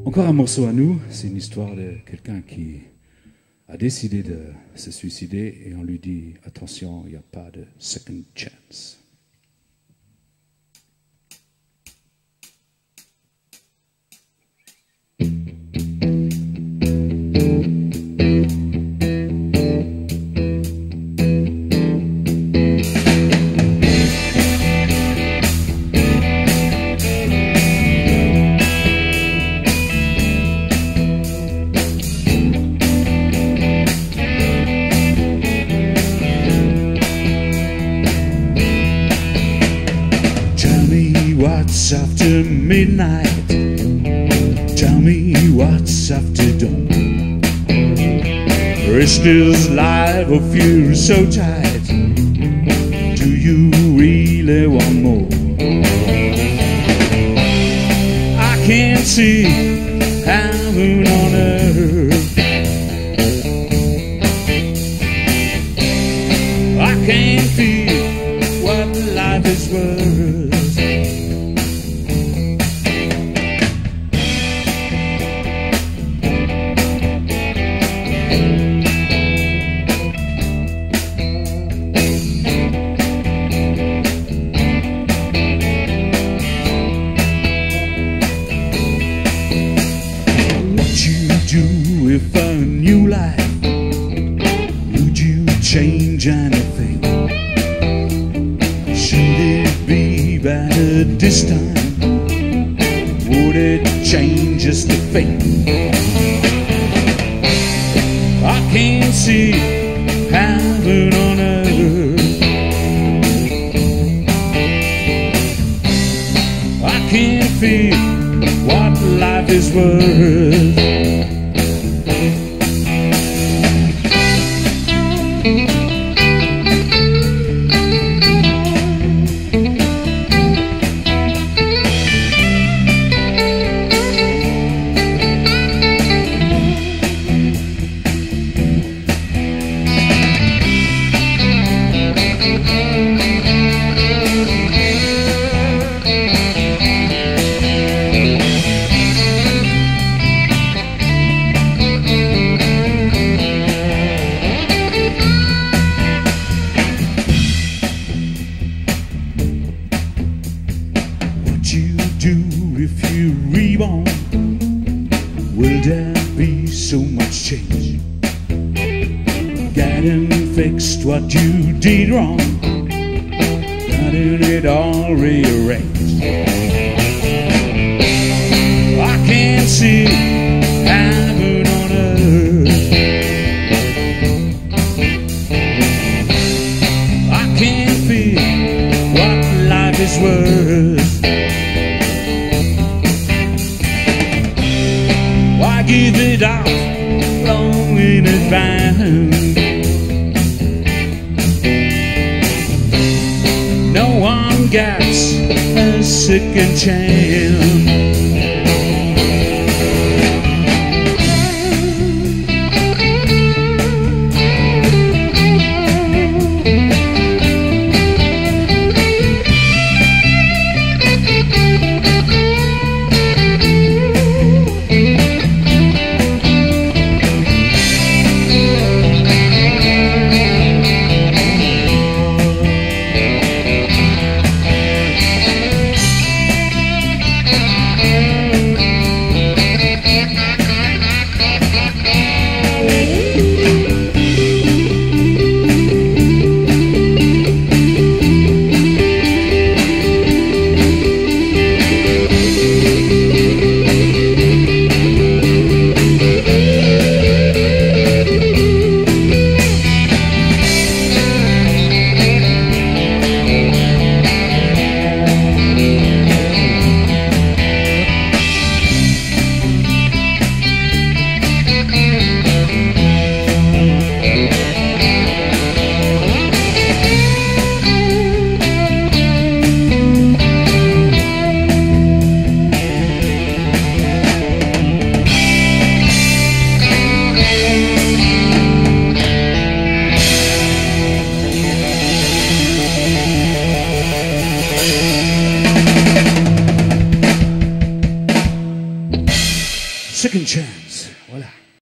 Encore un morceau à nous, c'est une histoire de quelqu'un qui a décidé de se suicider et on lui dit « Attention, il n'y a pas de second chance ». What's after midnight? Tell me what's after dawn? Rest is life or feel so tight? Do you really want more? I can't see heaven on earth. I can't feel what life is worth. If a new life, would you change anything? Should it be better this time? Would it change just the fate? I can't see heaven on earth. I can't feel what life is worth. If you reborn, will there be so much change? Getting fixed what you did wrong, getting it all rearranged. I can't see heaven on earth. I can't feel what life is worth. Why give it out long in advance? No one gets a second chance. Second chance. Voilà.